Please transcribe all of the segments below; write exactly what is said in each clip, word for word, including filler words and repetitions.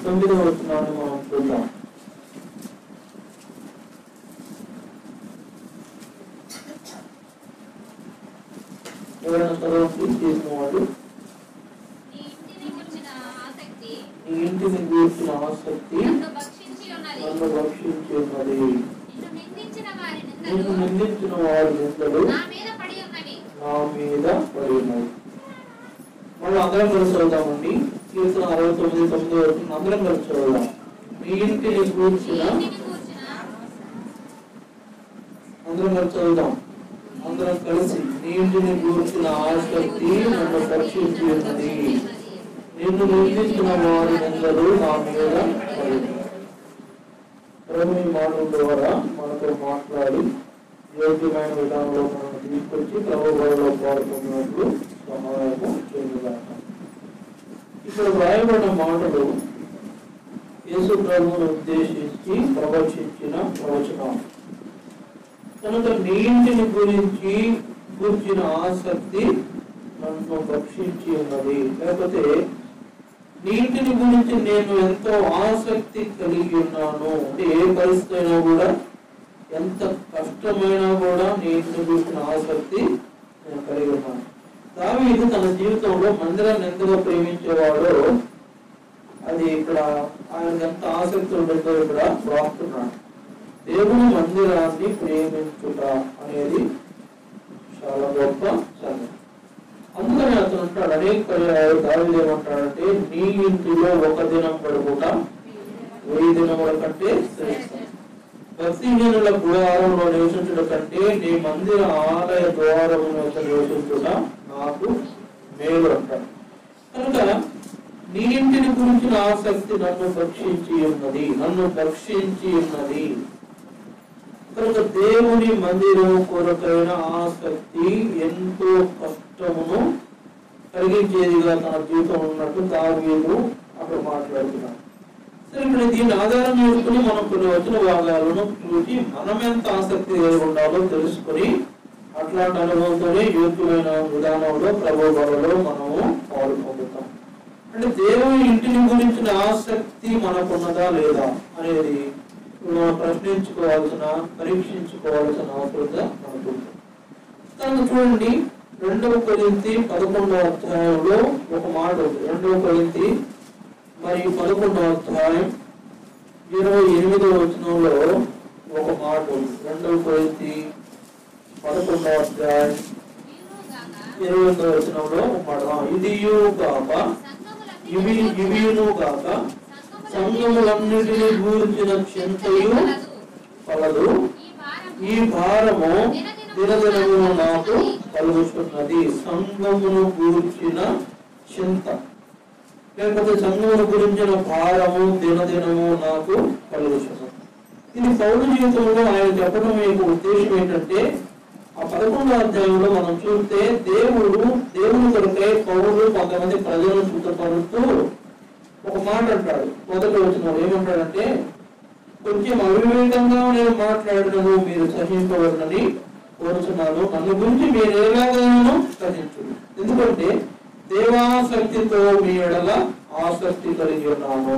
తొమ్మిదవ వచనాన్ని మనం చూద్దాం. ఎవరైనా చదవండి చేసిన వాళ్ళు. నీ ఇంటిని గూర్చిన ఆసక్తి నన్ను భక్షించి ఉన్నది, నిన్ను నిందించిన వారి నిందలు నా మీద పడి ఉన్నవి. మళ్ళీ అందరం కలిసి చదువుతామండి. కీర్తన అరవై తొమ్మిది తొమ్మిది వరకు అందరం కలిసి చదువుదాం. నీ ఇంటిని గూర్చిన అందరం కలిసి చదువుదాం. అందరం కలిసి నీ ఇంటిని గూర్చిన ఆసక్తి నన్ను భక్షించి ఉన్నది, నిన్ను నిందించిన వారి నిందలు నా మీద పడి. ప్రభు ఈ మాటల ద్వారా మనతో మాట్లాడి యోగ్యమైన విధానంలో మనం తీసుకొచ్చి ప్రభు బడిలో పాల్గొన్నట్లు సహాయము చేయగలం. ఇక్కడ వ్రాయబడిన మాటలు యేసు ప్రభువును ఉద్దేశించి ప్రవచించిన ప్రవచనం కనుక నీ ఇంటిని గురించి కూర్చిన ఆసక్తి నన్ను భక్షించి ఉన్నది. లేకపోతే నీ ఇంటిని గురించి నేను ఎంతో ఆసక్తి కలిగి ఉన్నాను. అంటే ఏ పరిస్థితి అయినా కూడా, ఎంత కష్టమైనా కూడా నీ ఇంటిని గురించిన ఆసక్తి నేను కలిగి ఉన్నాను. దావీదు తన జీవితంలో మందిరాన్ని ఎంతగా ప్రేమించేవాడో అది ఇక్కడ ఆయన ఎంత ఆసక్తి ఉండేదో ఇక్కడ రాస్తున్నాడు. దేవుని మందిరాన్ని ప్రేమించుట అనేది చాలా గొప్ప సంగతి. అందుకని అతను అంటాడు, అనేక పర్యాయాలు దావీదు ఏమంటాడంటే, నీ ఇంటిలో ఒక దినం గడుపుట వెయ్యి దినముల కంటే శ్రేష్టం. భక్తిహీనుల గుడారంలో నివసించుట కంటే నీ మందిర ఆలయ ద్వారము యొక్క నివసించుట నాకు మేలు అంటాడు. కనుక నీ ఇంటిని గురించిన ఆసక్తి నన్ను భక్షించి ఉన్నది, నన్ను భక్షించి ఉన్నది. కనుక దేవుని మందిరం కొరకైన ఆసక్తి ఎంతో కష్టమును కలిగించేదిగా తన జీవితం ఉన్నట్టు దావీదు అక్కడ మాట్లాడుతున్నాడు. సరే, ఇప్పుడు దీన్ని ఆధారం చేసుకుని మనం కొన్ని వచ్చిన భాగాలను చూసి మనం ఎంత ఆసక్తి కలిగి ఉండాలో తెలుసుకుని అట్లాంటి అనుభవంతోనే యోగ్యమైన విధానంలో ప్రభు బలలో మనము పాలు పొందుతాం. అంటే దేవుని ఇంటిని గురించిన ఆసక్తి మనకున్నదా లేదా అనేది మనం ప్రశ్నించుకోవాల్సిన, పరీక్షించుకోవాల్సిన అవసరంగా మనకుంది. తను చూడండి, రెండవ కొరింథీ పదకొండవ అధ్యాయంలో ఒక మాట ఉంది. రెండవ కొరింథీ మరియు పదకొండవ అధ్యాయం ఇరవై ఎనిమిదవ వచనంలో ఒక మాట ఉంది. రెండవ కొరింథీ పదకొండవ అధ్యాయం ఇరవై ఎనిమిదవ వచనంలో ఒక మాట, ఇదియు గాక ఇవి ఇవియును గాక సంఘములన్నిటిని గూర్చిన చింతయు కలదు, ఈ భారము దినదినము నాకు కలుగుతున్నది. సంఘమును గూర్చిన చింత లేకపోతే సంఘమును గురించిన భారము దినదినము నాకు కలుగుతున్నది. ఇది పౌరు జీవితంలో ఆయన చెప్పడం యొక్క ఉద్దేశం ఏంటంటే, ఆ పదకొండవ అధ్యాయంలో మనం చూస్తే దేవుడు దేవుని కొరకై పౌరులు కొంతమంది ప్రజలను శుద్ధపరుస్తూ ఒక మాట అంటాడు. మొదటి వచనం ఏమంటాడంటే, కొంచెం అవివేకంగా నేను మాట్లాడినను మీరు సహించవలనని కోరుచున్నాను, నన్ను గురించి మీరు ఎలాగైనా సహించు, ఎందుకంటే దేవాసక్తితో మీ ఎడల ఆసక్తి కలిగి ఉన్నాను.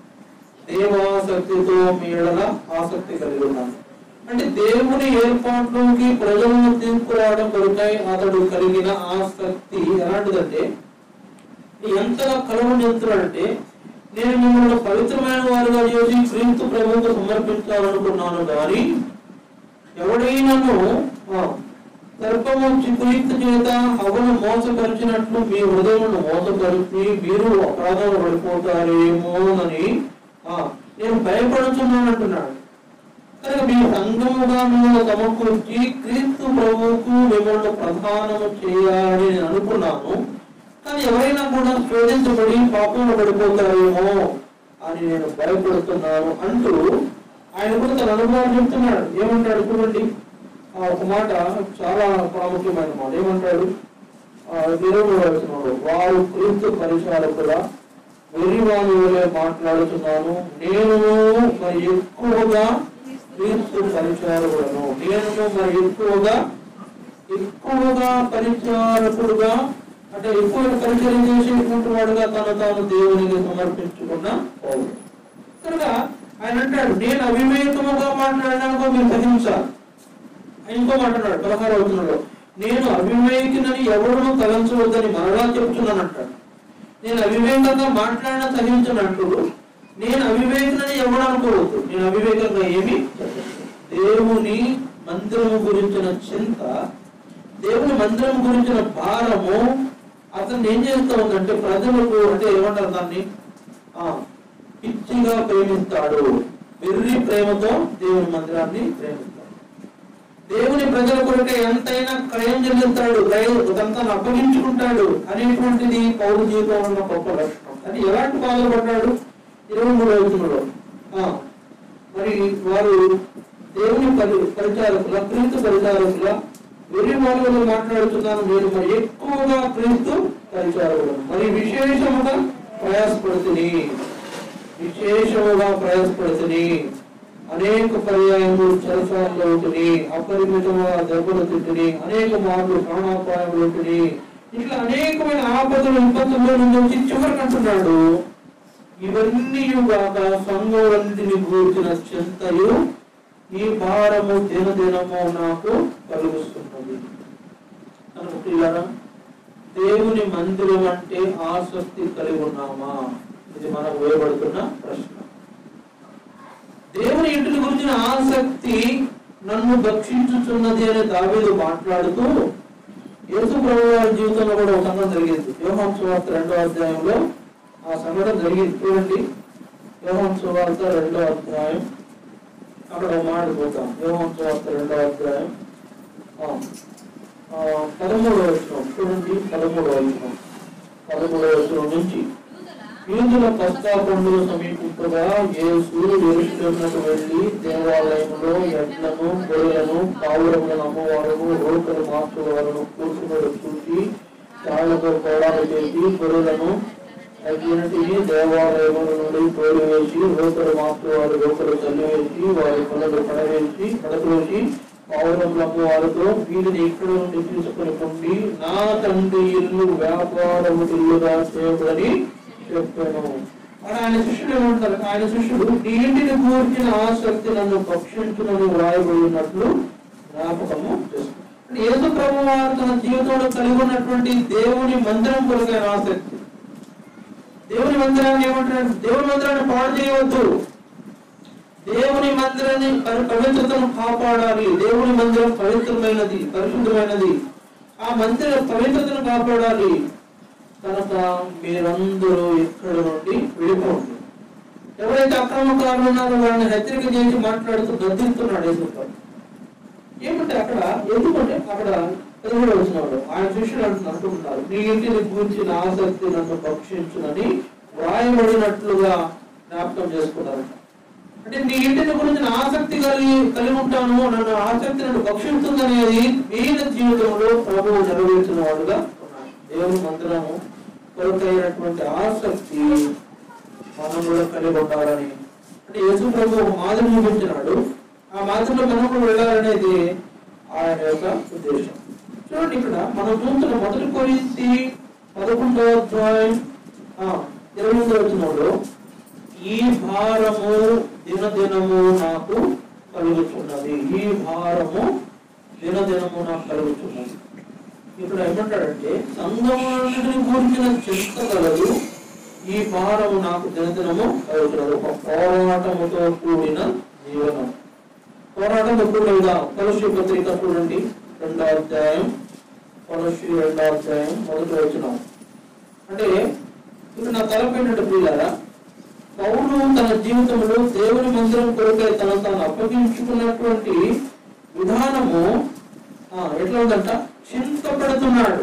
దేవాసక్తితో మీ ఎడల ఆసక్తి కలిగి ఉన్నాను అంటే దేవుని ఏర్పాట్లోకి ప్రజలను తీసుకురావడం కొరకై అతడు కలిగిన ఆసక్తి ఎలాంటిదంటే, ఎంతగా కలవనిస్తున్నాడంటే, నేను మిమ్మల్ని పవిత్రమైన వారుగా చేసి క్రీస్తు ప్రభువుకు సమర్పించాలనుకున్నాను కానీ ఎవడైనాను సర్పము క్రీస్తు చేత హవ్వను మోసపరిచినట్లు మీ హృదయమును మోసపరిచి మీరు అపరాధంలో పడిపోతారేమోనని నేను భయపడుతున్నాను అంటున్నాడు. కనుక మీ సంఘముగా మిమ్మల్ని సమకూర్చి క్రీస్తు ప్రభువుకు మిమ్మల్ని ప్రధానము చేయాలని నేను అనుకున్నాను, కానీ ఎవరైనా కూడా శోధించబడి పాపంలో పడిపోతారేమో అని నేను భయపడుతున్నాను అంటూ ఆయన కూడా తన అనుభవం చెప్తున్నాడు. ఏమంటాడు చూడండి, ఒక మాట చాలా ప్రాముఖ్యమైన మాట. ఏమంటాడు, నిరూపణ వారు క్రీస్తు పరిచారకులా వెర్రివాని వలె మాట్లాడుతున్నాను, నేను మరి ఎక్కువగా క్రీస్తు పరిచారకులను నేను మరి ఎక్కువగా ఎక్కువగా పరిచారకుడుగా అంటే ఎక్కువ పరిచయం చేసేటువంటి వాడుగా తను తాను దేవునికి సమర్పించుకున్న పౌరుడు. కనుక ఆయన అంటాడు, నేను అవివేకముగా మాట్లాడినాకో మీరు సహించాలి. ఆయన ఇంకో మాట్లాడాడు పదహారు అవుతున్నాడు, నేను అవివేకినని ఎవరును తలంచవద్దని మరలా చెప్తున్నాను అంటాడు. నేను అవివేకంగా మాట్లాడిన సహించినట్లు నేను అవివేకనని ఎవరు అనుకోవద్దు. నేను అవివేకంగా ఏమి దేవుని మందిరము గురించిన చింత, దేవుని మందిరం గురించిన భారము అతను ఏం చేస్తూ ఉందంటే ప్రజలకు అంటే ఏమంటారు దాన్ని ఆ పిచ్చిగా ప్రేమిస్తాడు. వెర్రి ప్రేమతో దేవుని మందిరాన్ని ప్రేమిస్తాడు. దేవుని ప్రజల కొరకే ఎంతైనా క్రయం చెల్లిస్తాడు, అదంతా అప్పగించుకుంటాడు అనేటువంటిది పౌరు జీవితంలో ఉన్న గొప్ప లక్షణం. అది ఎలాంటి బాధలు పడ్డాడు? ఇరవై మూడు వచనంలో మరి వారు దేవుని పరి పరిచారకుల క్రీస్తు పరిచారకుల వెర్రి మాటలు మాట్లాడుతున్నాను, నేను మరి ఎక్కువగా క్రీస్తు పరిచారకులను మరి విశేషముగా ప్రయాసపడుతుంది విశేషముగా ప్రయాసపడుతుంది అనేక పర్యాయములు చెరసాలలో ఉంటుంది, అపరిమితముగా దెబ్బలు తింటుంది, అనేక మార్లు ప్రాణాపాయములు ఉంటుంది. ఇట్లా అనేకమైన ఆపదలు విపత్తుల్లో నుంచి వచ్చి చివరికి అంటున్నాడు, ఇవన్నీ కాక సంఘములన్నిటిని గూర్చిన చింతయు ఈ భారము దినదినము నాకు కలుగుతున్నది. అనుకుంటున్నారా? దేవుని మందిరం అంటే ఆసక్తి కలిగి ఉన్నామా? ఇది మనకు వేయబడుతున్న ప్రశ్న. దేవుని ఇంటిని గురించిన ఆసక్తి నన్ను భక్షించుతున్నది అని దావీదు మాట్లాడుతూ యేసు ప్రభువు వారి జీవితంలో కూడా ఒక సంఘటన జరిగింది. యోహాను సువార్త రెండో అధ్యాయంలో ఆ సంఘటన జరిగింది. చూడండి, యోహాను సువార్త రెండో అధ్యాయం, అక్కడ మాట్లాడుకుంటాం. యోహాను సువార్త రెండో అధ్యాయం పదమూడవ వచనం చూడండి. పదమూడవ వచనం పదమూడవ వచనం నుంచి, యూదుల పస్కా పండుగ సమీపించగా యేసు యెరూషలేమునకు వెళ్లి దేవాలయంలో ఎడ్లను గొర్రెలను పావురములను అమ్మవారును రోకలు మార్చువారును కూర్చుని చూసి తాళ్లతో కోడాలు చేసి గొర్రెలను అన్నింటినీ దేవాలయముల నుండి తోలివేసి రోకలు మార్చువారు రోకలు చల్లివేసి వారి కొనలు పడవేసి పడవేసి పావురముల అమ్మవారితో వీరిని ఇక్కడ నుండి తీసుకుని పొండి నా తండ్రి ఇల్లు వ్యాపారము ఇల్లుగా చేయబడి చెప్పాను. మరి ఆయన శిష్యుడు ఏమంటారు? ఆయన శిష్యుడు నీటిని కూర్చిన ఆసక్తి నన్ను భక్షించునని వ్రాయబడినట్లు జ్ఞాపకము చేస్తుంది. యేసు ప్రభువు వారు తన జీవితంలో కలిగి ఉన్నటువంటి దేవుని మందిరం కొరకైన ఆసక్తి. దేవుని మందిరాన్ని ఏమంటారు? దేవుని మందిరాన్ని పాడు చేయవద్దు, దేవుని మందిరాన్ని పవిత్రతను కాపాడాలి. దేవుని మందిరం పవిత్రమైనది, పరిశుద్ధమైనది. ఆ మందిర పవిత్రతను కాపాడాలి. కనుక మీరందరూ ఇక్కడ నుండి వెళ్ళిపోండి. ఎవరైతే అక్రమకారులు ఉన్నారో వాళ్ళని హెచ్చరిక చేసి మాట్లాడుతూ గద్దిస్తున్నాడు యేసు ప్రభు. ఏమంటే అక్కడ ఎందుకంటే అక్కడ తెలుగులో వచ్చినాడు ఆయన శిష్యులు అంటున్నారు అంటున్నారు నీ ఇంటిని గురించిన ఆసక్తి నన్ను భక్షించునని వ్రాయబడినట్లుగా జ్ఞాపకం చేసుకున్నారు. అంటే నీ ఇంటిని గురించిన ఆసక్తి కలిగి కలిగి ఉంటాను, నన్ను ఆసక్తి నన్ను భక్షిస్తుందనేది వీళ్ళ జీవితంలో ప్రభువు నెరవేర్చిన వాడుగా ఉన్నాడు. దేవుని మందిరము కొరకైనటువంటి ఆసక్తి మనం కూడా కలిగి ఉండాలని అంటే యేసు ప్రభు మాదిరి చూపించినాడు. ఆ మాదిరిలో మనం కూడా వెళ్ళాలనేది ఆయన యొక్క ఉద్దేశం. చూడండి, ఇక్కడ మనం చూస్తున్న మొదటి కొరింథీ పదకొండవ అధ్యాయం ఇరవై ఎనిమిది వచనంలో ఈ భారము దినదినము నాకు కలుగుతున్నది. ఈ భారము దినదినము నాకు కలుగుతున్నది. ఇక్కడ ఏమంటాడంటే సంఘములన్నిటిని గురించిన చింత కలదు, ఈ భారము నాకు దినదినము కలుగుతున్నది. ఒక పోరాటముతో కూడిన జీవనం. పోరాటం ఎప్పుడు లేదా? కొలస్సీ పత్రిక చూడండి, రెండో అధ్యాయం, కొలస్సీ రెండో అధ్యాయం మొదటి వచనం. అంటే ఇప్పుడు నా తలపైనట్టు పిల్లారా, పౌలు తన జీవితంలో దేవుని మందిరం కొరకై తన తాను అప్పగించుకున్నటువంటి విధానము ఎట్లా ఉందంట? చింతపడుతున్నాడు.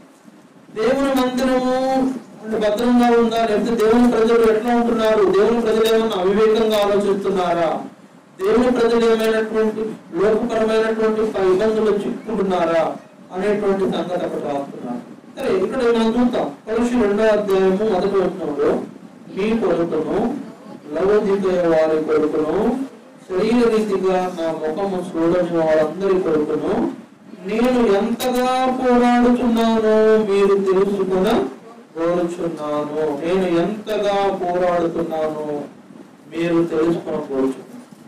దేవుని మందిరము అంటే భద్రంగా ఉందా, లేకపోతే దేవుని ప్రజలు ఎట్లా ఉంటున్నారు, దేవుని ప్రజలు ఏమన్నా అవివేకంగా ఆలోచిస్తున్నారా, దేవుని ప్రజలు ఏమైనటువంటి లోకపరమైనటువంటి ఇబ్బందులు చిక్కుకుంటున్నారా అనేటువంటి సంగతి అక్కడ రాస్తున్నారు. సరే, ఇక్కడ మనం చూద్దాం. కొలస్సీ రెండో అధ్యాయము మొదటి వచనంలో మీ కొడుకును లవోదికయ వారి కొడుకును శరీర రీతిగా నా ముఖము చూడని వాళ్ళందరి కొడుకును నేను ఎంతగా పోరాడుతున్నానో మీరు తెలుసుకున్న కోరుచున్నాను. నేను ఎంతగా పోరాడుతున్నాను మీరు తెలుసుకోవచ్చు.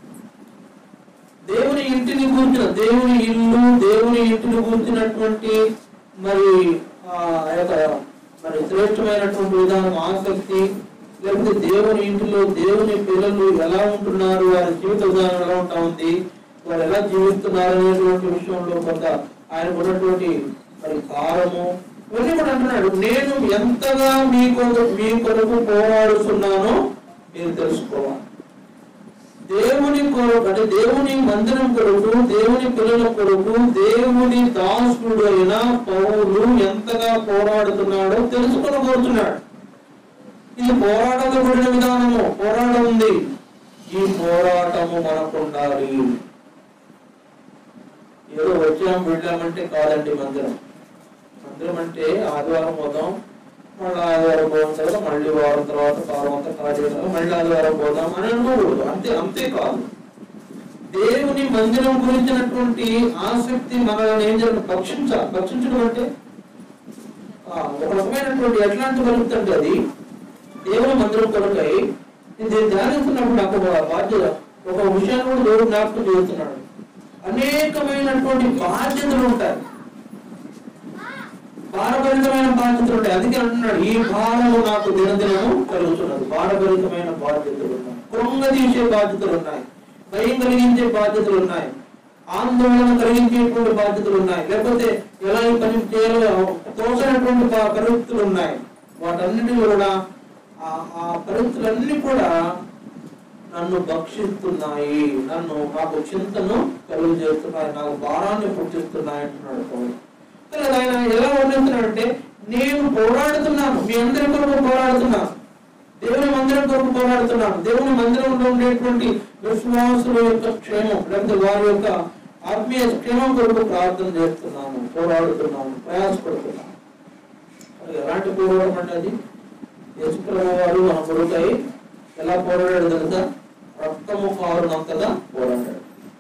దేవుని ఇంటిని గురించిన, దేవుని ఇల్లు, దేవుని ఇంటిని గురించినటువంటి మరి ఆ యొక్క మరి శ్రేష్టమైనటువంటి విధానం, ఆసక్తి, లేకపోతే దేవుని ఇంటిలో దేవుని పిల్లలు ఎలా ఉంటున్నారు, వారి జీవిత విధానం ఎలా ఉంటా ఉంది, వారు ఎలా జీవిస్తున్నారు అనేటువంటి విషయంలో కొంత ఆయనకు ఉన్నటువంటి మరి కారము ఇవన్నీ కూడా అంటున్నాడు. నేను ఎంతగా మీ కొరకు మీ కొరకు పోరాడుతున్నానో మీరు తెలుసుకోవాలి. దేవుని కొరకు అంటే దేవుని మందిరం కొరకు, దేవుని పిల్లల కొరకు దేవుని దాసుడు అయిన పౌలు ఎంతగా పోరాడుతున్నాడో తెలుసుకొని కోరుతున్నాడు. ఇది పోరాటకూడిన విధానము, పోరాటం ఉంది. ఈ పోరాటము మనకు ఉండాలి. ఏదో వచ్చాం వెళ్ళామంటే కాదండి మందిరం. మందిరం అంటే ఆదివారం పోదాం, మళ్ళీ ఆదివారం పోయిన తర్వాత మళ్ళీ వారం తర్వాత వారం అంతా కాదు, మళ్ళీ ఆదివారం పోదాం అని అనుకోకూడదు. అంతే అంతే కాదు. దేవుని మందిరం గురించినటువంటి ఆసక్తి మనల్ని ఏం చేయాలి? భక్షించాలి. భక్షించడం అంటే ఒక రకమైనటువంటి ఎట్లాంటి కలుగుతుంది. అది దేవుని మందిరం కొరకై నేను ధ్యానిస్తున్నప్పుడు నాకు ఒక బాధ్యత, ఒక విషయాన్ని కూడా దేవుడు జ్ఞాపకం చేస్తున్నాడు. అనేకమైనటువంటి బాధ్యతలు ఉంటాయి, భారభరితమైన బాధ్యతలు ఉంటాయి. అందుకే అంటున్నాడు, ఈ భారము నాకు దినదినము కలుగుతున్నది. భారభరితమైన బాధ్యతలు ఉన్నాయి, కృంగదీసే బాధ్యతలు ఉన్నాయి, భయం కలిగించే బాధ్యతలు ఉన్నాయి, ఆందోళన కలిగించేటువంటి బాధ్యతలు ఉన్నాయి, లేకపోతే ఎలా ఈ పని చేయాలో తోసినటువంటి పరిస్థితులు ఉన్నాయి. వాటన్నిటి కూడా ఆ పరిస్థితులన్నీ కూడా నన్ను భక్షిస్తున్నాయి, నన్ను నాకు చింతను కలుగు చేస్తున్నాయి, నాకు భారాన్ని పుట్టిస్తున్నాయి అంటున్నాడు పౌలు. ఆయన ఎలా వర్ణిస్తున్నాడంటే, నేను పోరాడుతున్నాను, మీ అందరి కొరకు పోరాడుతున్నాను, దేవుని మందిరం కొరకు పోరాడుతున్నాను, దేవుని మందిరంలో ఉండేటువంటి విశ్వాసుల యొక్క క్షేమం లేకపోతే వారి యొక్క ఆత్మీయ క్షేమం కొరకు ప్రార్థన చేస్తున్నాను, పోరాడుతున్నాను, ప్రయాసపడుతున్నాను. ఎలాంటి పోరాటం అంటే అది యేసుప్రభువు వారు మన కొరకై ఎలా పోరాడాడు తెలుసా? రక్తము కారునంతగా పోరాడాడు.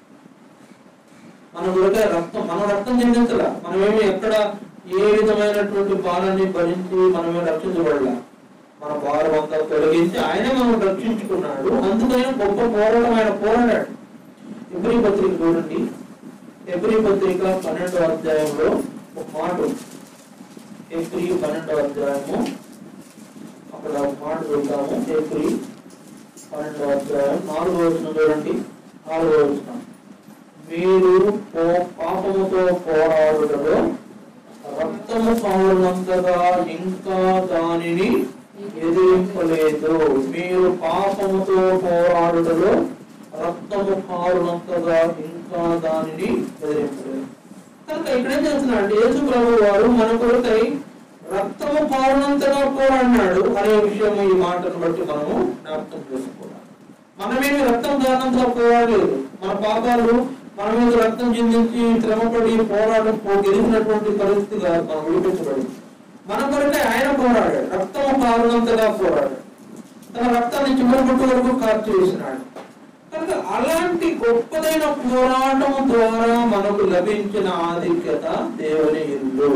మన కొరకై రక్తం, మనం రక్తం చెందించలా, మనమేమి ఎక్కడ ఏ విధమైనటువంటి బాణాన్ని భరించి మనమే రక్షించబడలా. మన భారం అంతా తొలగించి ఆయనే మనం రక్షించుకున్నాడు. అందుకైనా గొప్ప పోరాటం ఆయన పోరాడాడు. ఎబ్రీ పత్రిక చూడండి, ఎబ్రీ పత్రిక పన్నెండో అధ్యాయంలో ఒక మాట, ఎబ్రీ పన్నెండో అధ్యాయము అక్కడ ఒక మాట చూద్దాము. ఎబ్రీ పన్నెండో అధ్యాయం నాలుగో వచనం చూడండి. నాలుగో వచనం, మీరు పాపముతో పోరాడుటలో రక్తము కారునంతగా ఇంకా దానిని ఎదిరింపలేదు. మీరు పాపముతో పోరాడుటలో రక్తము కారునంతగా ఇంకా దానిని ఎదిరింపలేదు. కనుక ఇక్కడేం చేస్తున్నాడు? యేసు ప్రభు వారు మన కొరకై రక్తము కారునంతగా పోరాడినాడు అనే విషయం ఈ మాటను బట్టి మనము జ్ఞాపకం చేసుకోవాలి. మనమేమి రక్తం కారణంగా పోరాడలేదు. మన పాపాలు మన మీద రక్తం చిందించి శ్రమపడి పోరాటం గెలిచినటువంటి పరిస్థితి కాదు, మనం విడిపించబడింది. మన కొరకే ఆయన పోరాడాడు, రక్తము కారునంతగా పోరాడాడు, తన రక్తాన్ని చివరి పుట్టు వరకు ఖర్చు చేసినాడు. కనుక అలాంటి గొప్పదైన పోరాటం ద్వారా మనకు లభించిన ఆధిక్యత దేవుని ఇల్లు.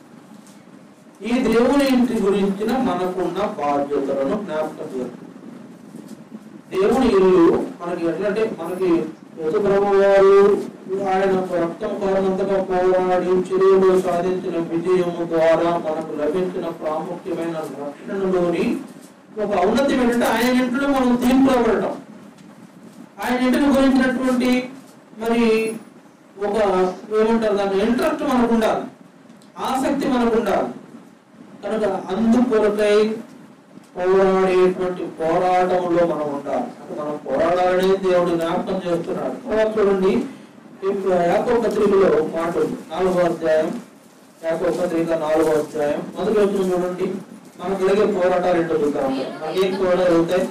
ఈ దేవుని ఇంటి గురించిన మనకున్న బాధ్యతలను జ్ఞాపకం చేస్తుంది. దేవుని ఇల్లు మనకి ఎట్లంటే, మనకి యేసు ప్రభువు వారు ఆయన రక్తం కారణంతగా పోరాడి చిరువులో సాధించిన విజయము ద్వారా మనకు లభించిన ప్రాముఖ్యమైన రక్షణలోని ఒక ఔన్నత్యం ఏంటంటే, ఆయన ఇంట్లో మనం తీర్పుబడటం. ఆయన ఇంటిని గురించినటువంటి మరి ఒక ఏమంటారు దాన్ని ఇంట్రెస్ట్ మనకు ఉండాలి, ఆసక్తి మనకు ఉండాలి. కనుక అందుకొరకై పోరాడేటువంటి పోరాటంలో మనం ఉండాలి. అంటే మనం పోరాడాలని దేవుడు జ్ఞాపకం చేస్తున్నాడు. తర్వాత చూడండి, యాకోబు పత్రికలో మాట నాలుగో అధ్యాయం, యాకోబు పత్రిక నాలుగో అధ్యాయం మొదటి వచనం చూడండి. మనకు కలిగే పోరాటాలు ఏంటో చూద్దాం. మనకేం పోరాటాలు అవుతాయి?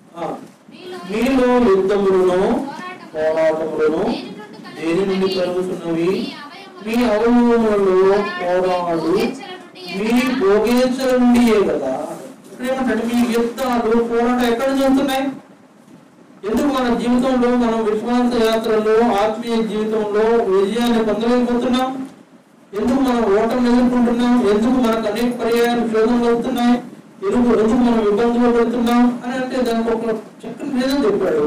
మీలో యుద్ధములను పోరాటములను దేని నుండి కలుగుతున్నవి? మీ అవయవములలో పోరాడు మీ భోగేచ్ఛల నుండియే కదా. ఏమంటే మీ యుద్ధాలు పోరాటం ఎక్కడ జరుగుతున్నాయి? ఎందుకు మన జీవితంలో, మనం విశ్వాస యాత్రలో, ఆత్మీయ జీవితంలో విజయాన్ని పొందలేకపోతున్నాం? ఎందుకు మనం ఓటమి ఎదుర్కొంటున్నాం? ఎందుకు మనకు అనేక పర్యాయాలు శోధనలు వస్తున్నాయి? ఎందుకు ఎందుకు మనం ఇబ్బందులు పెడుతున్నాం అని అంటే దానికి ఒక చక్కని నిజం చెప్పాడు.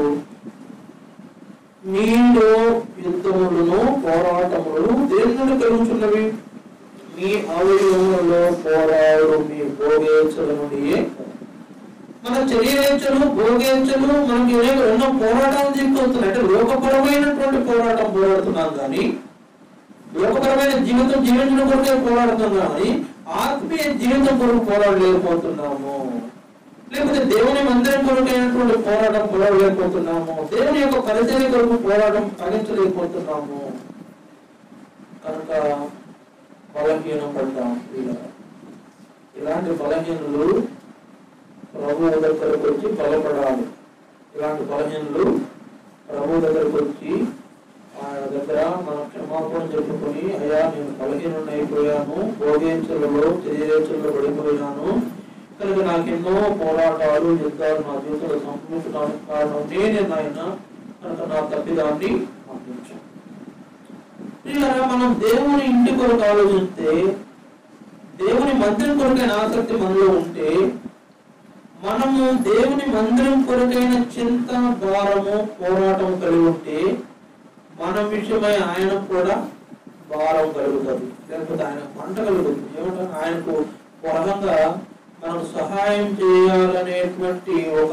మీలో యుద్ధములను పోరాటములను దేని నుండి కలుగుతున్నవి? మీ అవయవములలో పోరాడు మీ భోగేచ్ఛల నుండి. మన శరీరేచ్ఛలు భోగేచ్ఛలు మనకి ఎన్నో పోరాటాలు తీసుకొస్తున్నాయి. అంటే లోకపరమైనటువంటి పోరాటం పోరాడుతున్నాం కానీ, లోకపరమైన జీవితం జీవించడం కొరకే పోరాడుతున్నాం కానీ ఆత్మీయ జీవితం కొరకు పోరాడలేకపోతున్నాము. లేకపోతే దేవుని మందిరం కొరకైనటువంటి పోరాటం పోరాడలేకపోతున్నాము. దేవుని యొక్క పరిచర్య కొరకు పోరాటం సాగించలేకపోతున్నాము. కనుక బలహీనం పడతాం. ఇలాంటి బలహీనులు ప్రభు దగ్గరకు వచ్చి బలపడాలి. ఇలాంటి బలహీనులు ప్రభు దగ్గరకు వచ్చి ఆయన దగ్గర మనం క్షమాపణ చెప్పుకొని, అయ్యా నేను బలహీనుడిని అయిపోయాను, భోగేచ్ఛలలో శరీరేచ్ఛలలో పడిపోయినాను, కనుక నాకెన్నో పోరాటాలు యుద్ధాలు నా జీవితంలో సంపూర్ణడానికి కారణం నేనే నాయన, కనుక నా తప్పిదాన్ని పంపించాను. ఇలా మనం దేవుని ఇంటి కొరకు ఆలోచిస్తే, దేవుని మందిరం కొరకైన ఆసక్తి మనలో ఉంటే, మనము దేవుని మందిరం కొరకైన చింత భారము పోరాటం కలిగి ఉంటే మన విషయమై ఆయనకు కూడా భారం కలుగుతుంది. లేకపోతే ఆయన మంట కలుగుతుంది. ఏమంటారు, ఆయనకు బలంగా మనకు సహాయం చేయాలనేటువంటి ఒక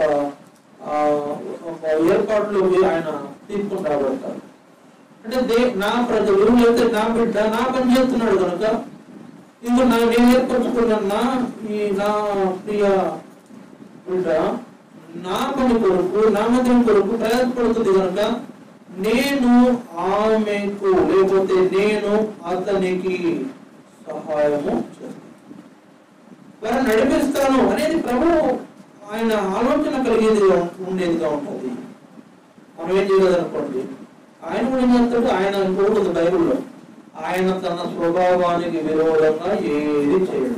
ఏర్పాట్లు ఆయన తీసుకుని రాబడతారు. అంటే దే నా ప్రజలు లేకపోతే నా బిడ్డ నా పని చేస్తున్నాడు కనుక ఇంకో నా నేను ఏర్పరచుకున్నా ఈ నా ప్రియ బిడ్డ నా పని కొరకు నా మందిరం కొరకు ప్రయాసపడుతుంది కనుక నేను ఆమెకు లేకపోతే నేను అతనికి సహాయము చేస్తాను, వారిని నడిపిస్తాను అనేది ప్రభు ఆయన ఆలోచన కలిగేది ఉండేదిగా ఉంటుంది. మనం ఏం చేయలేదనుకోండి, ఆయన కూడా ఏం చేస్తాడు, ఆయన ఇంకొకటి బైబిల్లో ఆయన తన స్వభావానికి విరోధంగా ఏది చేయడు.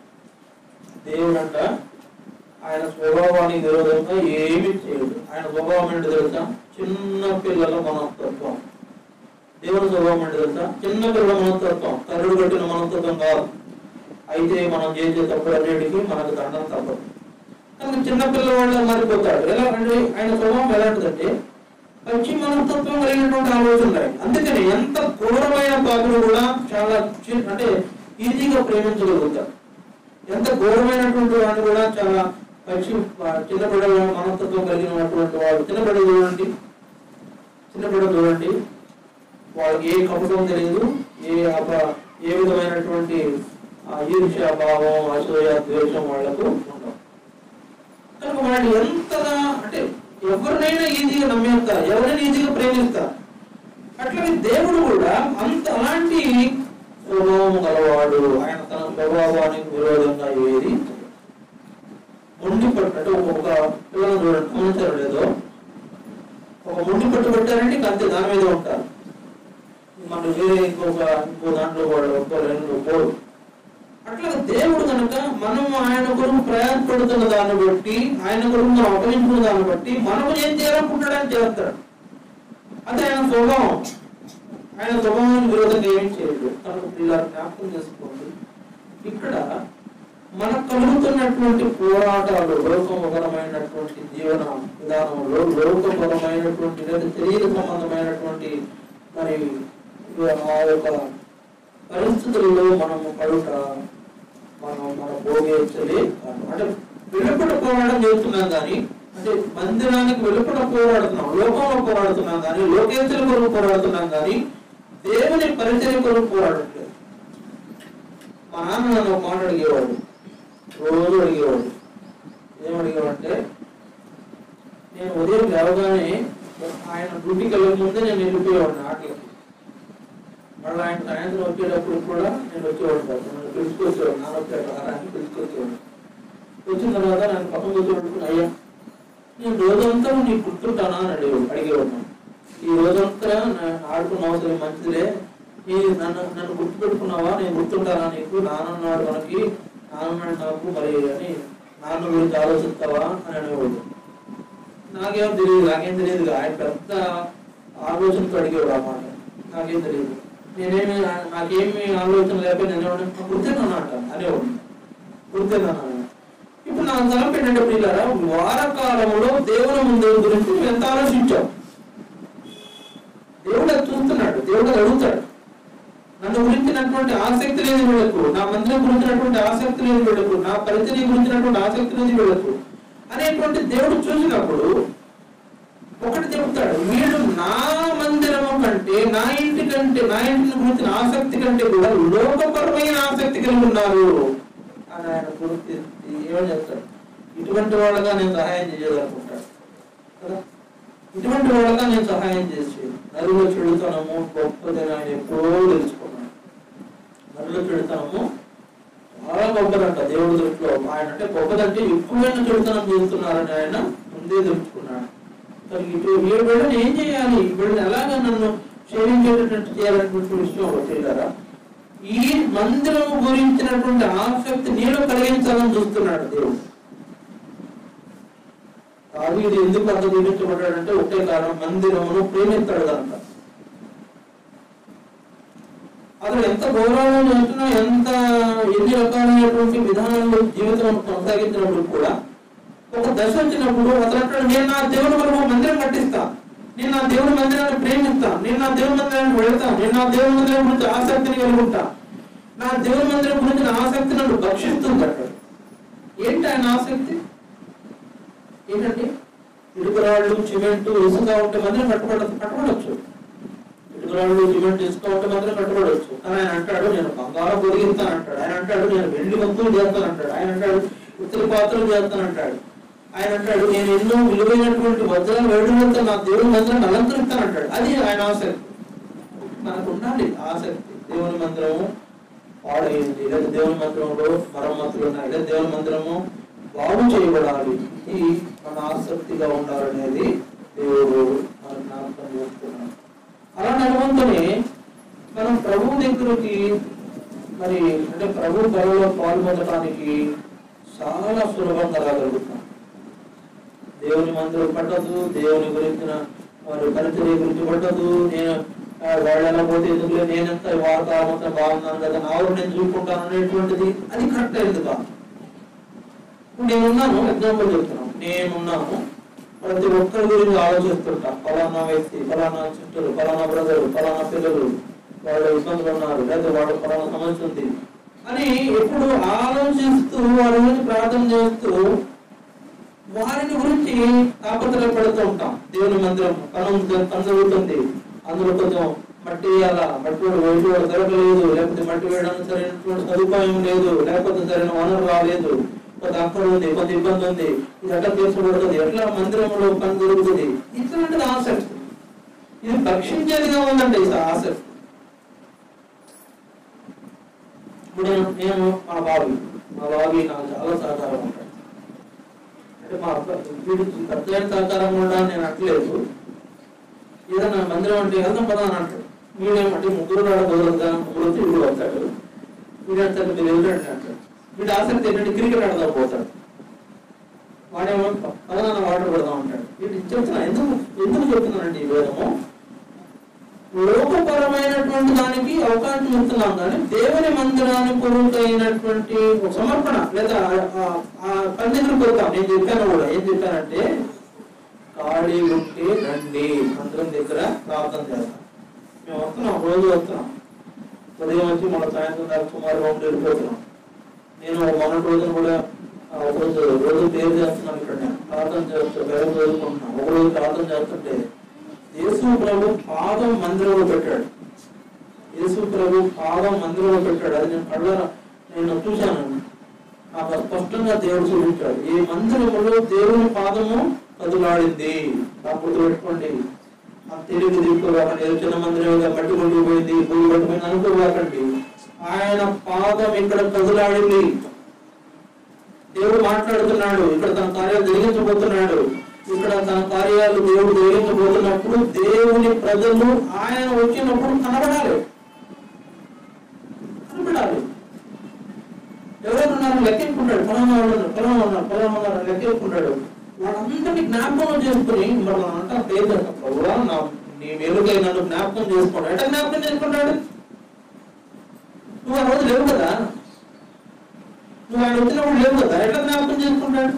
దేవుడంట ఆయన స్వభావానికి విరోధంగా ఏమి చేయడు. ఆయన స్వభావం ఏంటి తెలుసా? చిన్న పిల్లల మనస్తత్వం. దేవుని స్వభావం ఏంటి తెలుసా? చిన్న పిల్లల మనస్తత్వం, కరుడు కట్టిన మనస్తత్వం కాదు. అయితే మనం చేసే తప్పుడు అన్నిటికీ మనకు దండం తప్పదు. కనుక చిన్న పిల్లవాళ్ళు మారిపోతాడు. ఎలా అంటే ఆయన స్వభావం ఎలాంటిదంటే పచ్చి మనస్తత్వం కలిగినటువంటి ఆలోచనలు. అందుకని ఎంత ఘోరమైన పాపలు కూడా చాలా అంటే ఈజీగా ప్రేమించగలుగుతారు. ఎంత ఘోరమైనటువంటి వాడిని కూడా చాలా పచ్చి చిన్నపిల్ల మనస్తత్వం కలిగినటువంటి వాడు. చిన్నపిల్ల చూడండి, చిన్నపిల్ల చూడండి, వాళ్ళకి ఏ కపటం తెలియదు, ఏ అప ఏ విధమైనటువంటి ఈర్ష్య భావం అసూయ ద్వేషం వాళ్లకు ఉండవు. కనుక వాళ్ళు ఎంతగా అంటే ఎవరినైనా ఈజీగా నమ్మేస్తారు, ఎవరైనా ఈజీగా ప్రేమిస్తారు. అట్లాగే దేవుడు కూడా అంత అలాంటి స్వభావం గలవాడు. ఆయన తన స్వభావానికి విరోధంగా ఏది మొండి పట్టు అంటే ఒక్కొక్క పిల్లలు చూడండి గమనించారు లేదో, ఒక మొండి పట్టు పెట్టారంటే ఇంక అంతే దాని మీద ఉంటారు. మన వేరే ఇంకొక ఇంకో దాంట్లో కూడా ఒక్కో రెండు పోడు. అట్లా దేవుడు కనుక మనము ఆయన కొరకు ప్రయాసపడుతున్న దాన్ని బట్టి, ఆయన కొరకు మనం అపగించుకున్న దాన్ని బట్టి మనము ఏం చేయాలనుకుంటాడని చేస్తాడు. అదే ఆయన స్వభావం. ఆయన స్వభావానికి విరోధంగా ఏం చేయడు. కనుక పిల్లలు జ్ఞాపకం చేసుకోండి, ఇక్కడ మనకు కలుగుతున్నటువంటి పోరాటాలు లోకపరమైనటువంటి జీవన విధానంలో, లోకపరమైనటువంటి లేదా శరీర సంబంధమైనటువంటి మరి ఆ యొక్క పరిస్థితుల్లో మనము పడుట మనం మన భోగేచ్చలే అంటే వెలుపట పోరాటం చేస్తున్నాం కానీ, అంటే మందిరానికి వెలుపట పోరాడుతున్నాం, లోకంలో పోరాడుతున్నాం కానీ, లోకేచ్చల కొరకు పోరాడుతున్నాం కానీ దేవుని పరిచర్య కొరకు పోరాడట్లేదు. మా నాన్న నన్ను ఒక మాట అడిగేవాడు, రోజు అడిగేవాడు. ఏమడిగేవాడంటే, నేను ఉదయం లేవగానే ఆయన డ్యూటీకి వెళ్ళక ముందే నేను వెళ్ళిపోయేవాడిని ఆటలకి. మళ్ళీ ఆయన సాయంత్రం వచ్చేటప్పుడు కూడా నేను వచ్చేవాడు కాదు, నన్ను పిలుచుకొచ్చేవాడు, నాన్న వచ్చేవాడు పిలుచుకొచ్చేవాడు. వచ్చిన తర్వాత నేను పక్కన కూర్చోబెట్టుకుని, అయ్యా నేను రోజంతా నీకు గుర్తుంటానా అని అడిగేవాడు అడిగేవాడు ఈ రోజంతా ఆడుకున్న అవసరం మంచిదిలే, నీ నన్ను నన్ను గుర్తుపెట్టుకున్నావా, నేను గుర్తుంటానా నీకు, నాన్నన్నాడు మనకి, నాన్నన్నాడు నాకు మరి అని నాన్న గురించి ఆలోచిస్తావా అని అనేవాడు. నాకేం తెలియదు, నాకేం తెలియదు, ఆయన పెద్ద ఆలోచనతో అడిగేవాడు ఆ మాట. నాకేం తెలియదు, నేనేమి నాకేమి ఆలోచన లేకపోతే నేను గుర్తేనన్నా అంట అనేవాడు, గుర్తేనన్నా. ఇప్పుడు నా తలపు ఏంటంటే ప్రియులారా, వారకాలంలో దేవుని ముందు గురించి నువ్వు ఎంత ఆలోచించావు? దేవుడు అది చూస్తున్నాడు, దేవుడు అది అడుగుతాడు. నన్ను గురించినటువంటి ఆసక్తి లేని వీళ్ళకు, నా మందిరం గురించినటువంటి ఆసక్తి లేని వీళ్ళకు, నా పరిచయం గురించినటువంటి ఆసక్తి లేని వీళ్ళకు అనేటువంటి దేవుడు చూసినప్పుడు ఒకటి చెప్తాడు, వీళ్ళు నా మందిరము కంటే, నా ఇంటి కంటే, నా ఇంటిని గురించిన ఆసక్తి కంటే కూడా లోకపరమైన ఆసక్తి కలిగి ఉన్నారు అని ఆయన గుర్తి ఏమని చెప్తాడు. ఇటువంటి వాళ్ళగా నేను సహాయం చేయాలనుకుంటాడు కదా. ఇటువంటి వాళ్ళగా నేను సహాయం చేసి నరులో చెడుతనము గొప్పదని ఆయన ఎప్పుడో తెలుసుకున్నాడు. నరులో చెడుతనము చాలా గొప్పదంట దేవుడి దృష్టిలో. ఆయన అంటే గొప్పదంటే ఎక్కువైన చెడుతనం చేస్తున్నారని ఆయన ముందే తెలుసుకున్నాడు. ఇటు ఈ బిడ్డను ఏం చేయాలి, ఈ బిడ్డను ఎలాగా నన్ను క్షేమించేటట్టు చేయాలనేటువంటి విషయం వచ్చేదారా, ఈ మందిరము గురించినటువంటి ఆసక్తి నేను కలిగించాలని చూస్తున్నాడు దేవుడు. దావీదు ఎందుకు అంత దీవించబడ్డాడంటే ఒకటే కారణం, మందిరమును ప్రేమిస్తాడు కనుక. అతడు ఎంత గౌరవం చేస్తున్నా, ఎంత ఎన్ని రకాలైనటువంటి విధానంలో జీవితం కొనసాగించినప్పుడు కూడా ఒక దశ వచ్చినప్పుడు అతను అంటాడు, నేను నా దేవుని కొరకు మందిరం కట్టిస్తా, నేను నా దేవుని మందిరాన్ని ప్రేమిస్తా, నేను నా దేవుని మందిరాన్ని వెళ్తా, నేను నా దేవుని మందిరం గురించి ఆసక్తిని కలిగి ఉంటా, నా దేవుని మందిరం గురించి నా ఆసక్తి నన్ను భక్షిస్తుంది అంటాడు. ఏంటి ఆయన ఆసక్తి? ఏంటంటే ఇటుకరాళ్ళు సిమెంట్ ఇసుక ఉంటే మందిరం కట్టుబడ కట్టుబడవచ్చు ఇటుకరాళ్ళు సిమెంట్ ఇసుక ఉంటే మందిరం కట్టుబడవచ్చు కానీ ఆయన అంటాడు, నేను బంగారం పొదిగిస్తాను అంటాడు. ఆయన అంటాడు, నేను వెండి వస్తువులు చేస్తాను అంటాడు. ఆయన అంటాడు, ఉత్తర పాత్రలు చేస్తాను అంటాడు. ఆయన అంటాడు, నేను ఎన్నో విలువైనటువంటి వజ్రాలు వేడులతో నా దేవుని మందిరాన్ని అలంకరిస్తాను అంటాడు. అది ఆయన ఆసక్తి. మనకు ఉండాలి ఆసక్తి. దేవుని మందిరము పాడైంది, లేదా దేవుని మందిరంలో మరమ్మతులు ఉన్నాయి, లేదా దేవుని మందిరము బాగు చేయబడాలి, ఇది మన ఆసక్తిగా ఉండాలనేది దేవుడు మన జ్ఞాపకం చేస్తున్నాడు. అలా నడుముతోనే మనం ప్రభు దగ్గరికి మరి అంటే ప్రభు బలలో పాల్గొనడానికి చాలా సులభంగా రాగలుగుతాం. దేవుని మందిరం పట్టదు, దేవుని గురించిన వారి పరిచర్య గురించి పట్టదు. నేను వాళ్ళు ఎలా పోతే ఎందుకులే, నేనెంత వాతావరణం బాగున్నాను కదా, నా ఊరు నేను చూసుకుంటాను అనేటువంటిది అది కరెక్ట్ అయింది కాదు. నేనున్నాను, ఎగ్జాంపుల్ చెప్తున్నాను, నేనున్నాను, ప్రతి ఒక్కరి గురించి ఆలోచిస్తుంటా. ఫలానా వ్యక్తి, ఫలానా చుట్టూరు, ఫలానా బ్రదరు, ఫలానా పిల్లలు, వాళ్ళు ఇబ్బందులు ఉన్నారు, లేదా వాళ్ళ ఫలానా సమస్య ఉంది అని ఎప్పుడు ఆలోచిస్తూ వారి గురించి ప్రార్థన చేస్తూ వారిని గురించి తాపత్రయపడుతూ ఉంటాం. దేవుని మందిరం పనం జరుగుతుంది, అందులో కొంచెం మట్టి వేయాలా, మట్టి వేయడం జరగలేదు, లేకపోతే మట్టి వేయడానికి సరైనటువంటి సదుపాయం లేదు, లేకపోతే సరైన వనరు రాలేదు, కొంత అక్కడ ఉంది, కొంత ఇబ్బంది ఉంది, ఇది ఎట్లా తీర్చబడుతుంది, ఎట్లా మందిరంలో పని జరుగుతుంది, ఇట్లాంటిది ఆసక్తి. ఇది భక్షించేదిగా ఉందండి ఈ ఆసక్తి. ఇప్పుడు నేను మా బావి మా బావి నాకు చాలా సహకారం ఉంటాడు. అంటే మా వీడికి పెద్ద సహకారం కూడా నేను అట్లేదు. ఏదైనా మందిరం అంటే వెళ్దాం పదా అని అంటాడు. వీడేమంటే ముగ్గురు రాడ కుదరదా, ముగ్గురు వచ్చి వీడు వస్తాడు, వీడంటారు మీరు ఎవరంటే అంటాడు. వీడి ఆసక్తి ఏంటంటే క్రికెట్ ఆడదా పోతాడు, వాడేమో పదనాన్న వాటర్ పడదాం అంటాడు. వీడు చెప్తున్నా ఎందుకు ఎందుకు చెప్తున్నానండి ఈ వేదము, లోకపరమైనటువంటి దానికి అవకాశం ఇస్తున్నాం కానీ దేవుని మందిరానికి కొరకైనటువంటి సమర్పణ లేదా పండితులు కొరతాం. నేను చెప్పాను కూడా, ఏం చెప్పానంటే ఖాళీ ఉంటే రండి మందిరం దగ్గర ప్రార్థన చేస్తాం. మేము వస్తున్నాం, రోజు వస్తున్నాం, ఉదయం వచ్చి మన సాయంత్రం దాకా సుమారు రెండు వెళ్ళిపోతున్నాం. నేను మొన్నటి రోజున కూడా ఒకరోజు రోజు పేరు చేస్తున్నాను, ఇక్కడ నేను ప్రార్థన చేస్తూ బైబిల్ చదువుకుంటున్నాను. ఒకరోజు ప్రార్థన చేస్తుంటే యేసు ప్రభు పాదం మందిరంలో పెట్టాడు. యేసు ప్రభు పాదం మందిరంలో పెట్టాడు. అది నేను కళ్ళ నేను చూశాను, నాకు స్పష్టంగా దేవుడు చూపించాడు. ఈ మందిరంలో దేవుని పాదము కదులాడింది. నాకు గుర్తుపెట్టుకోండి, తెలివి తీసుకోవాలండి, చిన్న మందిరంగా మట్టి కొట్టుకుపోయింది, భూమి పట్టుకుపోయింది అనుకోవాలండి. ఆయన పాదం ఇక్కడ కదులాడింది. దేవుడు మాట్లాడుతున్నాడు, ఇక్కడ తన కార్యాలు జరిగించబోతున్నాడు. ఇక్కడ తన కార్యాలు దేవుడు జరిగించబోతున్నప్పుడు దేవుని ప్రజలు ఆయన వచ్చినప్పుడు కనబడాలి కనబడాలి ఎవరైనా లెక్కించుకుంటాడు, ఫలానా వాళ్ళు ఫలానా ఉన్నారు ఫలానా ఉన్నారు లెక్కించుకుంటాడు. వాళ్ళందరినీ జ్ఞాపకం చేసుకుని మనం అంతా పేరు ప్రభువా నా నీ వెలుగై నన్ను జ్ఞాపకం చేసుకోండి. ఎట్లా జ్ఞాపకం చేసుకుంటాడు? నువ్వు ఆ రోజు లేవు కదా, నువ్వు ఆయన వచ్చినప్పుడు లేవు కదా, ఎట్లా జ్ఞాపకం చేసుకుంటాడు?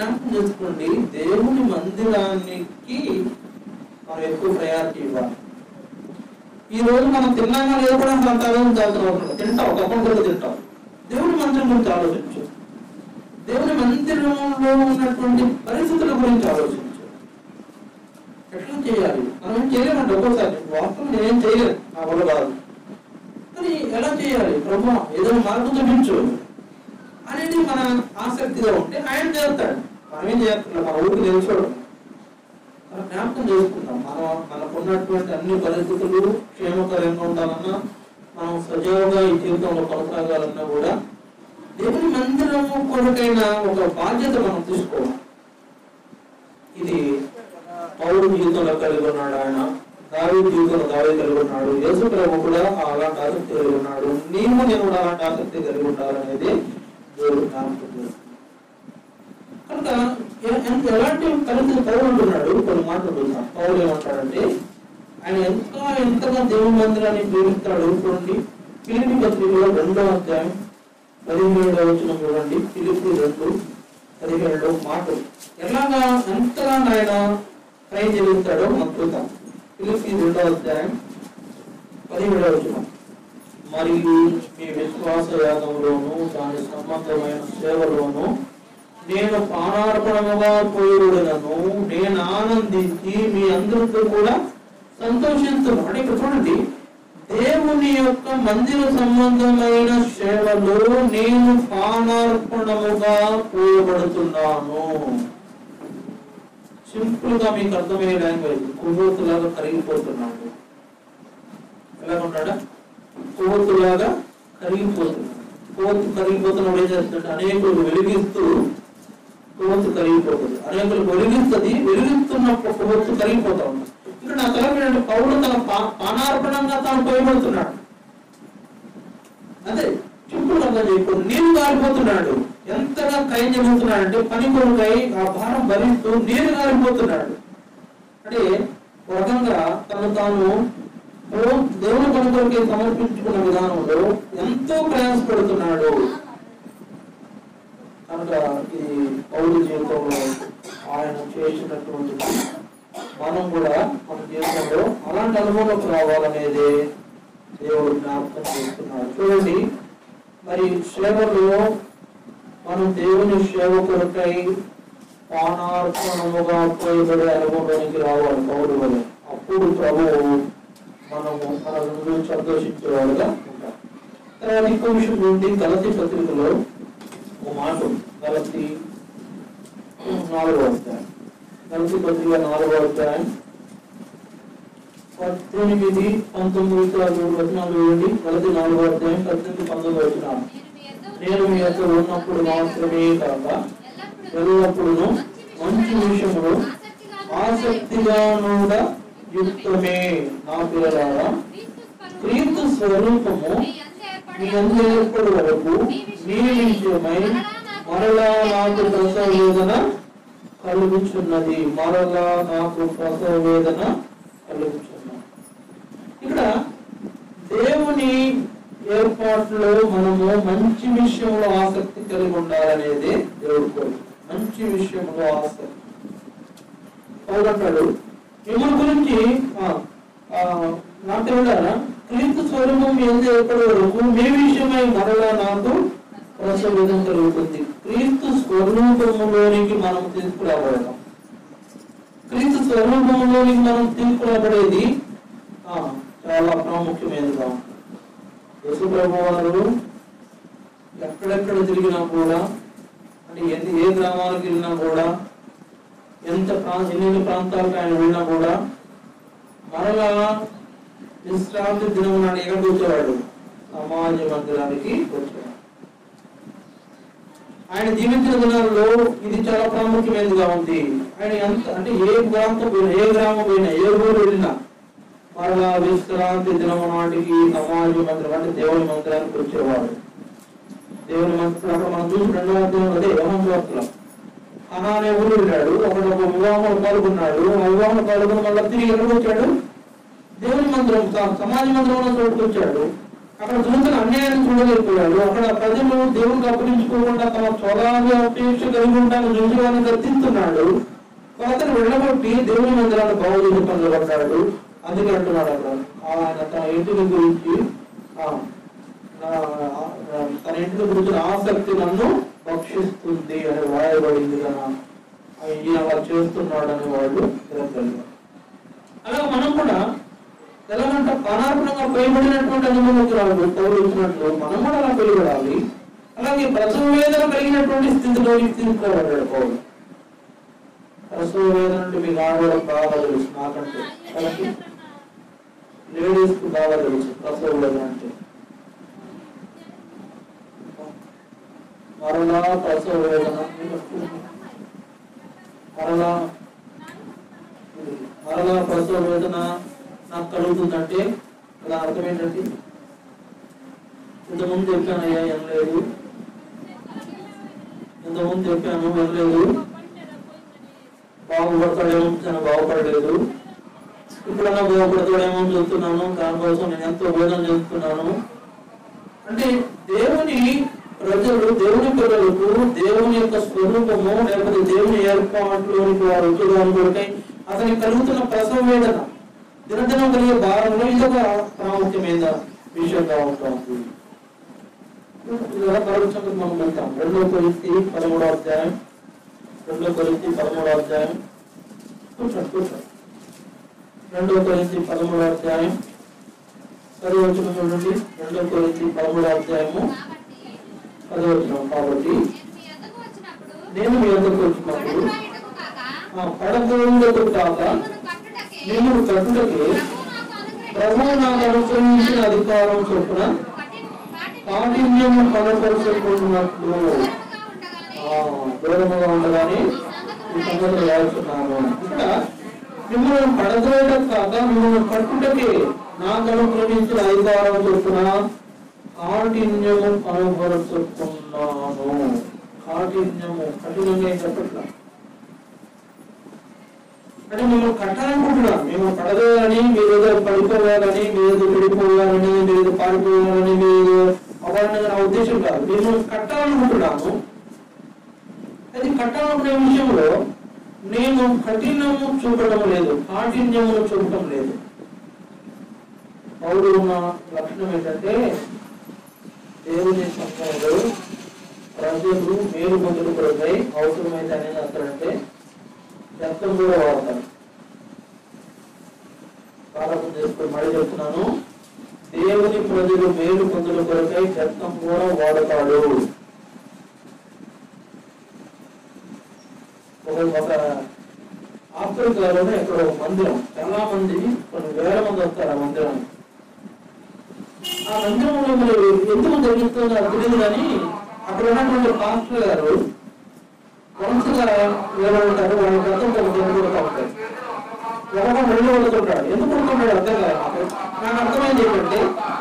జ్ఞాపకం చేసుకోండి, దేవుని మందిరానికి మనం ఎక్కువ ప్రయారిటీ ఇవ్వాలి. ఈ రోజు మనం తిన్నాగా లేదు కూడా మనం తగదు జాగ్రత్త తింటాం, ఒకప్పుడు కూడా తింటాం. దేవుని మందిరం గురించి ఆలోచించు, దేవుని మందిరంలో ఉన్నటువంటి పరిస్థితుల గురించి ఆలోచించు. ఎట్లా చేయాలి? మనం ఏం చేయలేమంటే ఒక్కోసారి వాస్తవం నేనేం చేయలేదు, నా వల్ల కాదు, కానీ ఎలా చేయాలి ప్రభు ఏదైనా మార్గం చూపించు అనేది మన ఆసక్తిగా ఉంటే ఆయన చేస్తాడు. మనం ఏం చేస్తున్నాం, మన ఊరికి తెలుసుకోవడం, మనం జ్ఞాపకం చేసుకుంటాం. మనం మనకున్నటువంటి అన్ని పరిస్థితులు క్షేమకరంగా ఉండాలన్నా, మనం సజీవంగా ఈ జీవితంలో కొనసాగాలన్నా కూడా దేవుని మందిరము కొరకైన ఒక బాధ్యత మనం తీసుకోవాలి. ఇది పౌరు జీవితంలో కలిగి ఉన్నాడు, ఆయన దావీదు జీవితంలో దావీదు కలిగి ఉన్నాడు, యేసు ప్రభు కూడా అలాంటి ఆసక్తి కలిగి ఉన్నాడు. నీవు నేను కూడా అలాంటి ఆసక్తి కలిగి ఉండాలనేది దేవుడు జ్ఞాపకం చేస్తున్నాడు. కనుక ఎలాంటి పరిస్థితి పౌరు ఉంటున్నాడు, కొన్ని మాటలు చూద్దాం. పౌరు ఏమంటాడంటే ఆయన ఎంత ఎంతగా దేవుని మందిరాన్ని ప్రేమిస్తాడు. చూడండి, ఫిలిప్పీ పత్రికలో రెండో అధ్యాయం పదిహేడవ వచనం చూడండి. ఫిలిప్పీ రెండు పదిహేడులో మాటలు ఎలాగా ఎంతగా ఆయన ట్రై చేస్తాడో మనం చూద్దాం. ఫిలిప్పీ రెండో అధ్యాయం పదిహేడవ వచనం. మరియు మీ విశ్వాస యాగంలోను దాని సంబంధమైన సేవలోను నేను ప్రాణార్పణముగా పోయినను నేను ఆనందించి మీ అందరితో కూడా సంతోషిస్తున్నాను. అంటే ఇక్కడ చూడండి, దేవుని యొక్క మందిర సంబంధమైన సేవలో నేను ప్రాణార్పణముగా పోయబడుతున్నాను. సింపుల్ గా మీకు అర్థమయ్యే లాంగ్వేజ్, కొవ్వొత్తులాగా కరిగిపోతున్నాడు. ఎలా ఉంటాడా? కొవ్వొత్తులాగా కరిగిపోతున్నాడు. కొవ్వొత్తు కరిగిపోతున్నప్పుడు ఏం చేస్తుంటే అనేకులు వెలిగిస్తూ కొవ్వొత్తు కరిగిపోతుంది. అనేకులు వెలిగిస్తుంది, వెలిగిస్తున్నప్పుడు కొవ్వొత్తు కరిగిపోతా ఉంది. ఇక్కడ నా తలపడి పౌరుడు తన ప్రాణార్పణంగా తాను పోయబడుతున్నాడు. అదే సింపుల్ గా చెప్పు, నీరు కారిపోతున్నాడు. ఎంతగా కైం జరుగుతున్నాడు అంటే పని కొరకై ఆ భారం భరిస్తూ నీరు కారిపోతున్నాడు. అంటే ఒక రకంగా తను తాను దేవుని పని కొరకై సమర్పించుకున్న విధానంలో ఎంతో ప్రయాసపడుతున్నాడు. కనుక ఈ పౌరు జీవితంలో ఆయన చేసినటువంటి మనం కూడా మన జీవితంలో అలాంటి అనుభవంలోకి రావాలనేది దేవుడు జ్ఞాపకం చేస్తున్నాడు. చూడండి, మరి సేవలో మనం దేవుని సేవ కొరకై ప్రాణార్పణముగా పోయబడే అనుభవంలోనికి రావాలి పౌరు వల్ల. అప్పుడు ప్రభువు మనము మన గురించి సంతోషించేవాడుగా ఉంటాం. తర్వాత ఇంకో విషయం ఏంటి, గలతీ పత్రికలో ఒక మాట, గలతీ నాలుగో అధ్యాయం గలతీ పత్రిక నాలుగో అధ్యాయం పద్దెనిమిది పంతొమ్మిది వచనాలు చూడండి. గలతీ నాలుగో అధ్యాయం పద్దెనిమిది పంతొమ్మిది వచనాలు. నేను మీ యొక్క ఉన్నప్పుడు మాత్రమే కాక ఎల్లప్పుడూ మంచి విషయంలో ఆసక్తిగానుగా యుక్తమే నా పిల్లలారా, క్రీస్తు స్వరూపము మీ అందరి ఏర్పడి వరకు మీ విషయమై మరలా నాకు ప్రసవ వేదన కలుగుచున్నది. మరలా నాకు ప్రసవ వేదన కలుగుచున్నది. ఇక్కడ దేవుని ఏర్పాటులో మనము మంచి విషయంలో ఆసక్తి కలిగి ఉండాలనేది దేవుడు కోరిక. మంచి విషయంలో ఆసక్తి అవునంటాడు. మిమ్మల్ని గురించి నాకు ఎవడారా క్రీస్తు స్వరూపం మీ అందరూ ఏర్పడే వరకు మీ విషయమై మరలా నాకు ప్రసవ వేదన కలుగుతుంది. క్రీస్తు స్వరూపములోనికి మనం తీసుకురాబడతాం. క్రీస్తు స్వరూపంలోనికి మనం తీసుకురాబడేది చాలా ప్రాముఖ్యమైనదిగా ఉంటుంది. యేసు ప్రభు వారు ఎక్కడెక్కడ తిరిగినా కూడా, అంటే ఎన్ని ఏ గ్రామాలకు వెళ్ళినా కూడా, ఎంత ప్రాంత ఎన్ని ప్రాంతాలకు ఆయన వెళ్ళినా కూడా మరలా విశ్రాంతి దినం నాడు ఎక్కడికి వచ్చేవాడు? సమాజ మందిరానికి వచ్చేవాడు. ఆయన జీవించిన దినాల్లో ఇది చాలా ప్రాముఖ్యమైనదిగా ఉంది. ఆయన ఎంత అంటే ఏ ప్రాంతం పోయినా, ఏ గ్రామం పోయినా, ఏ ఊరు వెళ్ళినా మరలా విశ్రాంతి దినం నాటికి సమాజ మందిరం అంటే దేవుని మందిరానికి వచ్చేవాడు. దేవుని మందిరం మనం చూసి రెండవ అధ్యాయం అదే యోహాను వార్తలో అనా అనే ఊరు వెళ్ళాడు. ఒకడు ఒక వివాహంలో పాల్గొన్నాడు. ఆ వివాహంలో పాల్గొని మళ్ళీ తిరిగి ఎక్కడికి వచ్చాడు? దేవుని మందిరం, సమాజ మందిరంలో చోటుకు వచ్చాడు. అక్కడ జరుగుతున్న అన్యాయాన్ని చూడలేకపోయాడు. అక్కడ ప్రజలు దేవునికి అప్పగించుకోకుండా తమ స్వలాభ అపేక్ష కలిగి ఉంటాను నిజంగానే గర్తిస్తున్నాడు. అతను వెళ్ళగొట్టి దేవుని మందిరాన్ని బాగు చేసి పొందబడ్డాడు. అందుకే అంటున్నాడు అక్కడ ఆయన తన ఇంటిని గురించి తన ఇంటిని గురించి ఆసక్తి నన్ను భక్షిస్తుంది అని వాయబడింది కదా, ఈయన అలా చేస్తున్నాడని వాళ్ళు తిరగలిగారు. అలాగే మనం కూడా ఎలాగంటే అనార్పణంగా పోయబడినటువంటి అనుభవంలోకి రాదు పౌరులు ఇచ్చినట్లు మనం కూడా అలా పోయబడాలి. అలాగే ప్రసవ వేదన కలిగినటువంటి స్థితిలో తీసుకోబడ్డాడు పౌరులు. ప్రసవ వేదన అంటే మీకు ఆడవాళ్ళకి బాగా తెలుసు, నాకంటే కాబట్టి లేడీస్ కు బాగా తెలుసు ప్రసవ వేదన అంటే. మరలా ప్రసవ వేదన మరలా మరలా ప్రసవ వేదన నాకు కలుగుతుందంటే అలా అర్థం ఏంటంటే ఇంతకుముందు చెప్పానయ్యా ఏం లేదు, ఇంతకుముందు చెప్పాను ఏం లేదు, బాగుపడతాడేమో చాలా బాగుపడలేదు, ఇప్పుడన్నా బాగుపడతాడేమో అని చెప్తున్నాను, దానికోసం నేను ఎంతో బోధన చేస్తున్నాను అంటే దేవుని ప్రజలు దేవుని పిల్లలకు దేవుని యొక్క స్వరూపము లేకపోతే దేవుని ఏర్పాట్లోనికి వారు వచ్చేదానికొరకై అతనికి కలుగుతున్న ప్రసవ వేదన దినదినం కలిగే భారంలో ఇదొక ప్రాముఖ్యమైన విషయంగా ఉంటుంది. మనం వెళ్తాం రెండో కొరింథీ పదమూడో అధ్యాయం రెండో కొరింథీ పదమూడో అధ్యాయం కూర్చోండి కూర్చోండి రెండో కొరింథీ పదమూడో అధ్యాయం పది వచనం చూడండి. రెండో కొరింథీ పదమూడో అధ్యాయము పది వచనం. కాబట్టి నేను మీ వద్దకు వచ్చినప్పుడు పడగొండకు కాక నేను కట్టుటకే ప్రభువు నాకు అనుసరించిన అధికారం చొప్పున కాఠిన్యము కనపరుచుకున్నట్లు దూరముగా ఉండగానే ఈ సంగతులు రాస్తున్నాను. ఇక్కడ మిమ్మల్ని పడగొండకు కాక మిమ్మల్ని కట్టుటకే నాకు అనుసరించిన అధికారం చొప్పున కాఠిన్యము కనపరుచుకున్నాను. కాఠిన్యము కఠినంగా ఏం చెప్పట్లా అంటే మిమ్మల్ని కట్టాలనుకుంటున్నాను, మేము పడగలని మీరు ఏదో పడిపోవాలని మీరు విడిపోవాలని మీరు పారిపోవాలని మీరు అవ్వాలని నా ఉద్దేశం కాదు. మిమ్మల్ని కట్టాలనుకుంటున్నాను. అది కట్టాలనుకునే విషయంలో నేను కఠినము చూపడం లేదు, కాఠిన్యము చూపడం లేదు. పౌరులు ఉన్న లక్షణం ఏంటంటే దేవుని సంఘంలో ప్రజలు మేలు పొందులు కొరకై అవసరమైతే అనేది చేస్తారంటే రక్తం కూడా వాడతారు. ప్రారంభం చేసుకుని మళ్ళీ చెప్తున్నాను, దేవుని ప్రజలు మేలు పొందుల కొరకై రక్తం కూడా వాడతాడు. ఒక ఆఫ్రికాలోనే ఇక్కడ ఒక మందిరం, చాలా మంది కొన్ని వేల మంది వస్తారు ఆ మందిరానికి. ఆ మందిరంలో మరి ఎందుకు జరుగుతుందో నాకు తెలియదు కానీ అక్కడ ఉన్నటువంటి పాస్టర్ గారు వరుసగా నిలబడతారు. వాళ్ళ అర్థం కొడుతూ ఉంటారు, ఎవరో వెళ్ళి పడుతుంటాడు. ఎందుకు పడుతుంటాడు అర్థం కాదు. నాకు అర్థమైంది ఏంటంటే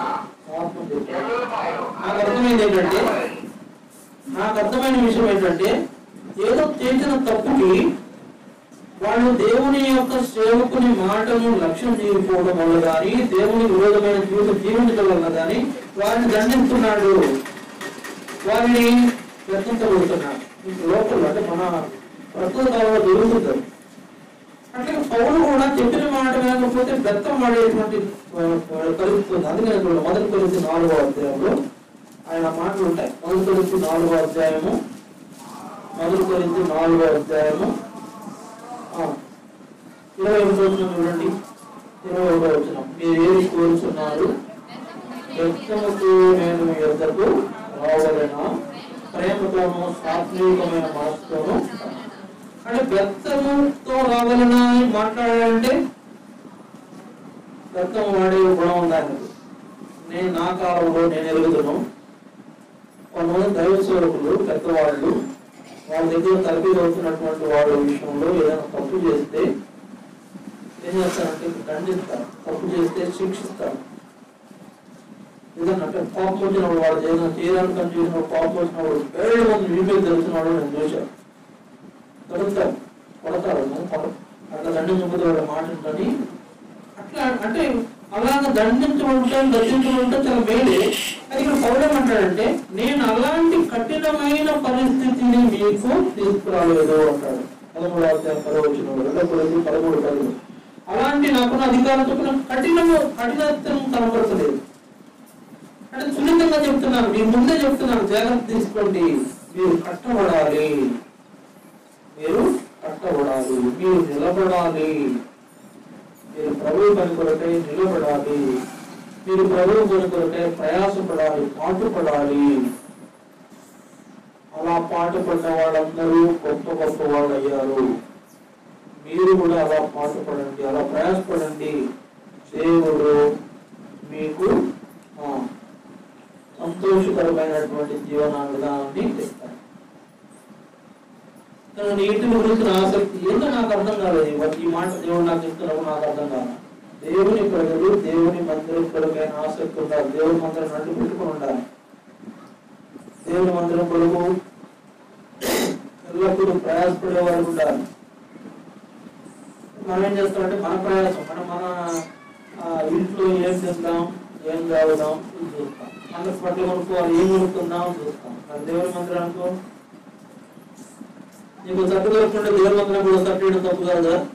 నాకు అర్థమైంది ఏంటంటే నాకు అర్థమైన విషయం ఏంటంటే ఏదో చేసిన తప్పుకి వాళ్ళు దేవుని యొక్క సేవకుని మాటను లక్ష్యం చేయకపోవడం వల్ల కానీ దేవుని విరోధమైన జీవితం జీవించడం వల్ల కానీ వారిని దండిస్తున్నాడు, వారిని రక్షించబడుతున్నాడు. లోపల అంటే మన ప్రస్తుత కాలంలో జరుగుతుంది. అంటే పౌరులు కూడా చెప్పిన మాట లేకపోతే బెత్తం పడేటువంటి కలుగుతుంది. అందుకని మొదటి కొరింథీ నాలుగో అధ్యాయంలో ఆయన మాటలు ఉంటాయి. మొదటి కొరింథీ నాలుగో అధ్యాయము మొదటి కొరింథీ నాలుగో అధ్యాయము ఇరవై ఒకటో వచనం చూడండి. ఇరవై ఒకటో వచనం, మీరు ఏది కోరుచున్నారు, బెత్తముతో నేను మీ యొద్దకు రావలెనా, ప్రేమతోనూ సాత్వికమైన మనసుతోనూ. అంటే బెత్తముతో రావాలన్నా అని మాట్లాడాలంటే బెత్తం వాడే గుణం ఉందని నేను నా కాలంలో నేను ఎరుగుతున్నాను. కొంతమంది దైవ సేవకులు పెద్దవాళ్ళు వాళ్ళ దగ్గర తరబీ అవుతున్నటువంటి వాళ్ళ విషయంలో ఏదైనా తప్పు చేస్తే ఏం చేస్తారంటే దండిస్తారు, తప్పు చేస్తే శిక్షిస్తారు. ఏదన్నా పాపం వచ్చినప్పుడు వాళ్ళు ఏదైనా చేయడానికి చేసిన పాపం వచ్చినప్పుడు ఏడు మంది వీపీ తెలుస్తున్నాడు నేను చూశాను. దొరుకుతారు, కొడతారు, అట్లా దండి ముందు వాళ్ళ మాట ఉంటుంది. అట్లా అంటే అలాగే దండించమంటాం దర్శించమంటాం చాలా మేలే. అది ఇక్కడ పౌరేమంటాడంటే నేను అలాంటి కఠినమైన పరిస్థితిని మీకు తీసుకురాలేదు అంటాడు. పదమూడు అధ్యాయం పదవచ్చిన రెండో కొరింథీ పదమూడు పది. అలాంటి నాకున్న అధికారం చొప్పున కఠినము కఠినత్వం కనపడతలేదు. అంటే సున్నితంగా చెప్తున్నాను, మీ ముందే చెప్తున్నాను, జాగ్రత్త తీసుకోండి. మీరు కట్టబడాలి, మీరు కట్టబడాలి, మీరు నిలబడాలి, మీరు ప్రభు పని కొరకై నిలబడాలి, మీరు ప్రభు పని కొరకై ప్రయాసపడాలి, పాటుపడాలి. అలా పాటుపడ్డ వాళ్ళందరూ గొప్ప గొప్ప వాళ్ళు అయ్యారు. మీరు కూడా అలా పాటుపడండి, అలా ప్రయాసపడండి. దేవుడు మీకు సంతోషకరమైనటువంటి జీవన విధానాన్ని ఇస్తాడు. నీటి గురించి ఆసక్తి ఏంటో నాకు అర్థం కాలేదు. ఈ మాట దేవుడు నాకు ఇస్తున్నప్పుడు నాకు అర్థం కాదు. దేవుని ప్రజలు దేవుని మందిరం కొరకైన ఆసక్తి ఉండాలి. దేవుని మందిరం నడ్డు పెట్టుకుని ఉండాలి. దేవుని మందిరం కొరకు ఎల్లప్పుడూ ప్రయాసపడే వారు ఉండాలి. మనం ఏం చేస్తామంటే మన ప్రయాసం, మనం మన ఇంట్లో ఏం చేద్దాం, ఏం కావుదాం చూస్తాం. అందరికి పట్ల కొనుక్కోవాలి, ఏం కొనుక్కుందాం చూస్తాం. మరి దేవుని మందిరం అనుకో, నీకు సట్టు దొరుకుంటే దేవుని మందిరం కూడా సట్టేయడం తప్పు కాదు కదా.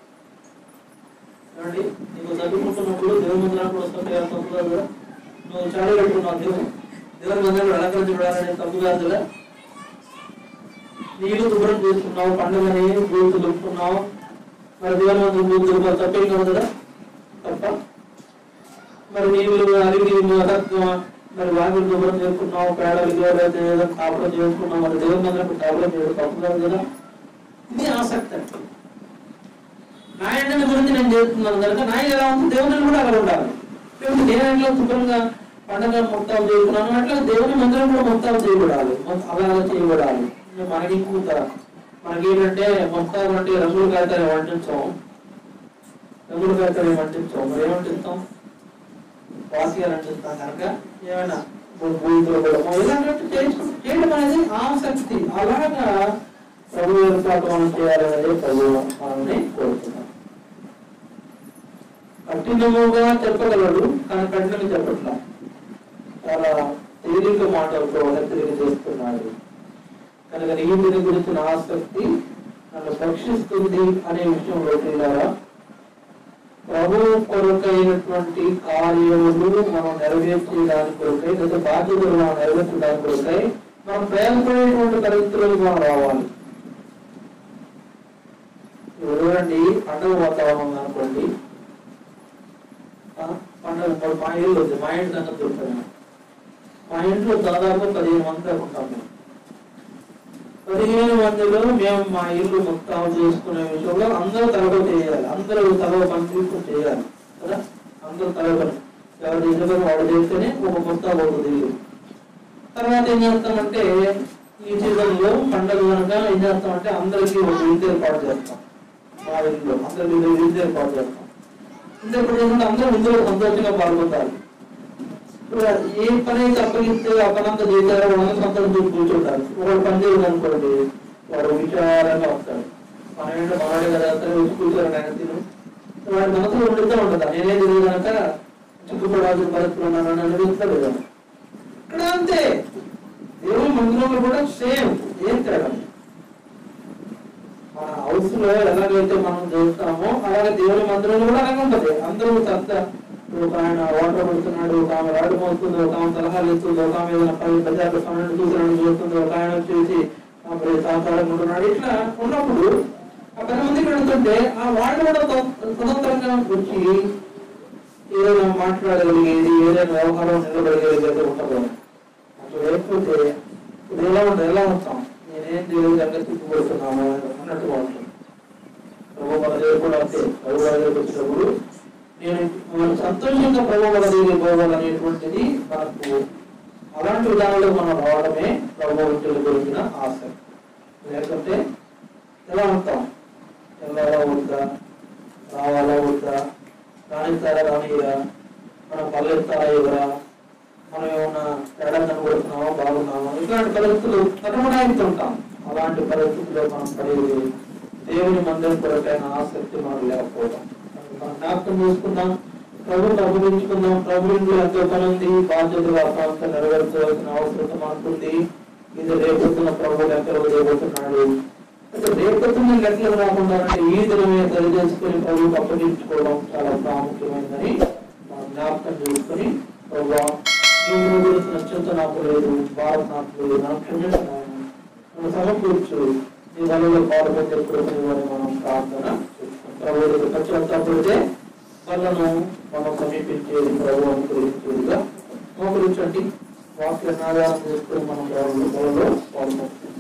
ఏమండి, నీకు చదువుకుంటున్నప్పుడు దేవుని మందిరానికి కూడా సట్టేయడం తప్పు కాదు కదా. నువ్వు చాలు పెట్టుకున్నావు, దేవుని దేవుని మందిరం అలంకరించి చూడాలనే తప్పు కాదు కదా. నీళ్ళు శుభ్రం చేసుకున్నావు, పండుగని గోలు దులుపుకున్నావు, మరి దేవుని మందిరం గోలు దులుపాలి, తప్పేం కాదు కదా, తప్ప. మరి నీళ్ళు అరిగి మరి వాకిలు శుభ్రం చేసుకున్నావు, పేడలు అయితే ఏదో కాపురం చేసుకున్నావు, మరి దేవుని మందిరం కాపురం చేయడం తప్పు కాదు కదా. ఇది ఆసక్తి అంటే నా ఎండల గురించి నేను చేస్తున్నాను కనుక నా ఎలా ఉంది దేవుని కూడా అలా ఉండాలి. దేవుడు దేనిలో శుభ్రంగా పండుగ మొత్తాలు చేసుకున్నాను, అట్లా దేవుని మందిరం కూడా మొత్తాలు చేయబడాలి, అలాగా చేయబడాలి. మనకి కూత మనకేంటంటే మొత్తాలు అంటే రంగులు కాగితాలు ఏమంటించాం, రంగులు కాగితాలు ఏమంటించాం, మరి ఏమంటిస్తాం, వాసియాలు అంటిస్తాం కనుక ఏమైనా భూమిలో కూడా ఇలాంటి చేయడం అనేది ఆసక్తి. అలాగా ప్రభు ఏర్పాటు మనం చేయాలనేది ప్రభు మనల్ని కోరుతున్నాం. కఠినముగా చెప్పగలడు కానీ కఠినంగా చెప్పట్లా, చాలా తేలిక మాటలతో హెచ్చరిక చేస్తున్నాడు. కనుక నీటిని గురించిన ఆసక్తి నన్ను రక్షిస్తుంది అనే విషయంలో తెలియాలా. ప్రభు కొరకైనటువంటి కార్యములు మనం నెరవేర్చేదాని కొరకై, లేదా బాధ్యతలు మనం నెరవేర్చడానికి కొరకై మనం ప్రయాసపడేటువంటి పరిస్థితులకు మనం రావాలి. చూడండి, పండుగ వాతావరణం అనుకోండి, పండుగ మా ఇల్లు ఉంది, మా ఇంటి సంగతి చెప్తాను. మా ఇంట్లో దాదాపు పదిహేను మంది దాకా ఉంటాం. మేము పదిహేను మందిలో మేము మా ఇల్లు మొత్తం చేసుకునే విషయంలో అందరూ తలవ చేయాలి, అందరూ తలవ పని తీసుకుని చేయాలి కదా. అందరూ తలవ పని ఎవరు నిజంగా వాడు చేస్తేనే ఒక మొత్తం అవుతుంది ఇల్లు. తర్వాత ఏం చేస్తామంటే ఈ సీజన్లో పండుగ కనుక ఏం చేస్తామంటే అందరికీ ఒక ఇంటి ఏర్పాటు చేస్తాం. మా ఇంట్లో అందరికీ ఇంటి ఏర్పాటు చేస్తాం. ఇంటి ఏర్పాటు చేసుకుంటే అందరూ ఇందులో సంతోషంగా పాల్గొంటారు. ఏ పని అయితే అప్పగిస్తే ఆ పని అంతా చేశారో వాళ్ళని సంతోషం చూసి కూర్చుంటారు. ఒకడు పని చేయదు అనుకోండి, వాడు విచారంగా వస్తాడు. మన ఏంటో మనవాడే కదా వచ్చి కూర్చోరు ఆయన తిను, వాడి మనసులో ఉండుతూ ఉంటుందా నేనే తెలియదు కనుక చిక్కుపడాల్సిన పరిస్థితులు ఉన్నానని అనిపిస్తాడు కదా. ఇక్కడ అంతే, దేవుని మందిరంలో కూడా సేమ్, ఏం తేడా. మన హౌస్ లో ఎలాగైతే మనం చేస్తామో అలాగే దేవుని మందిరంలో కూడా అలాగే ఉంటది. అందరూ చక్క, ఒక ఆయన వాటర్ పడుతున్నాడు, ఒక ఆమె రాడు మోస్తుంది, ఒక ఆమె సలహాలు ఇస్తుంది, ఒక ఆమె ఏదైనా పది బజార్లో పన్నెండు చూసినట్టు చూస్తుంది, ఒక ఆయన వచ్చేసి సహకారంగా ఉంటున్నాడు. ఇట్లా ఉన్నప్పుడు ఆ పది మంది పెడుతుంటే ఆ వాళ్ళు కూడా స్వతంత్రంగా వచ్చి ఏదైనా మాట్లాడగలిగేది, ఏదైనా వ్యవహారం నిలబడగలిగేది ఉంటుంది. అట్లా లేకపోతే ఇప్పుడు ఎలా ఉంటుంది, ఎలా ఉంటాం, నేనేం దేవుడి దగ్గర తిప్పుకొడుతున్నాము అన్నట్టుగా ఉంటుంది. ప్రభు మన దేవుడు కూడా అంతే, ప్రభు మన దగ్గరకు వచ్చినప్పుడు నేను మనం సంతోషంగా ప్రభు మన దగ్గర పోవాలనేటువంటిది మనకు అలాంటి విధానంలో మనం రావడమే ప్రభు గురించిన ఆసక్తి. లేకపోతే ఎలా ఉంటాం, వెళ్ళాలా వద్దా, రావాలా వద్దా, రాణిస్తారా రానియరా, మనం పల్లెత్తారా ఎవరా, మనం ఏమన్నా తేడా కనబడుతున్నామా బాగున్నామా, ఇట్లాంటి పరిస్థితులు తటమడాయిస్తుంటాం. అలాంటి పరిస్థితుల్లో మనం పడేది దేవుని మందిరం కొరకైన ఆసక్తి మనం లేకపోవడం. మనం జ్ఞాపకం చేసుకున్నాం, ప్రభుని అభినంచుకుందాం. ప్రభు ఇంట్లో ఎంతో పని ఉంది, బాధ్యతగా ప్రాంత నెరవేర్చవలసిన అవసరం మనకుంది. ఇది రేపొద్దున ప్రభు లెక్కలు రేపొస్తున్నాడు. అయితే రేపొద్దున లెక్కలు రాకుండా అంటే ఈ దినమే తెలియజేసుకుని ప్రభుకి అప్పగించుకోవడం చాలా ప్రాముఖ్యమైనదని మనం జ్ఞాపకం చేసుకుని, ప్రభు ఈ గురించి నష్టంతో నాకు లేదు, భారత నాకు లేదు, నాకు క్షమిస్తున్నాను, మనం సమకూర్చు, నీ వలలో పాల్గొని ఎప్పుడని మనం ప్రార్థన చేసుకుంటాం. ప్రభు పశ్చాత్తాపడితే వాళ్ళను మనం సమీపించేది ప్రభు అనుకరించేదిగా మోకరించండి. వాక్యాన్ని ఆధారం చేసుకుని మనం ప్రభుత్వంలో పాల్గొంటాం.